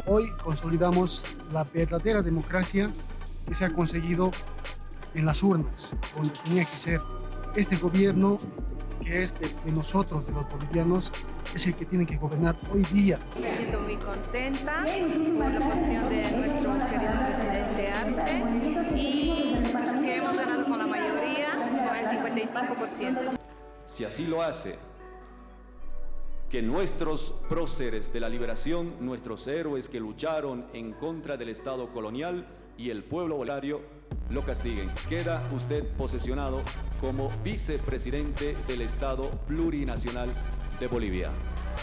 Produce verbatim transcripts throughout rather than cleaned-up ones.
Hoy consolidamos la verdadera democracia que se ha conseguido en las urnas, donde tenía que ser. Este gobierno, que es de, de nosotros, de los bolivianos, es el que tiene que gobernar hoy día. Me siento muy contenta por la posición de nuestro querido presidente Arce y que hemos ganado con la mayoría, con el cincuenta y cinco por ciento. Si así lo hace, que nuestros próceres de la liberación, nuestros héroes que lucharon en contra del Estado colonial y el pueblo bolivariano, lo castiguen. Queda usted posesionado como vicepresidente del Estado Plurinacional de Bolivia.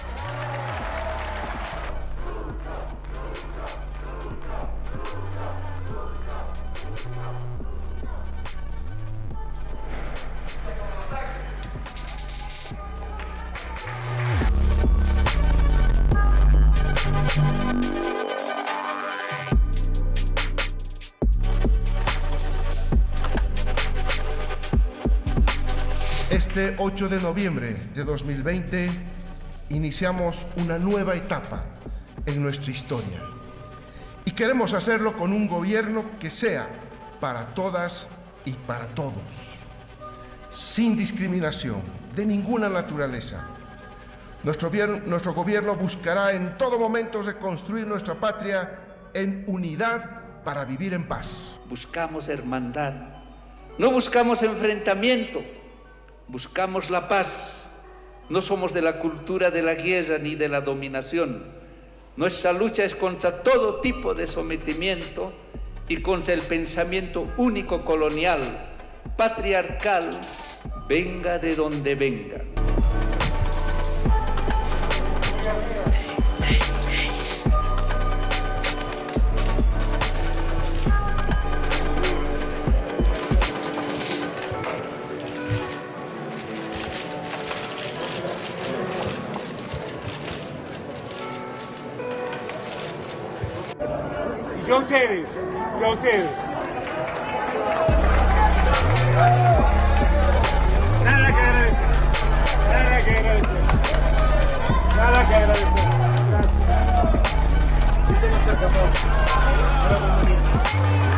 Este ocho de noviembre de dos mil veinte iniciamos una nueva etapa en nuestra historia y queremos hacerlo con un gobierno que sea para todas y para todos, sin discriminación de ninguna naturaleza. Nuestro gobierno, nuestro gobierno buscará en todo momento reconstruir nuestra patria en unidad para vivir en paz. Buscamos hermandad, no buscamos enfrentamiento. Buscamos la paz, no somos de la cultura de la guerra ni de la dominación. Nuestra lucha es contra todo tipo de sometimiento y contra el pensamiento único colonial, patriarcal, venga de donde venga. Y a ustedes, y a ustedes. Nada que agradecer, nada que agradecer, nada que agradecer. Gracias.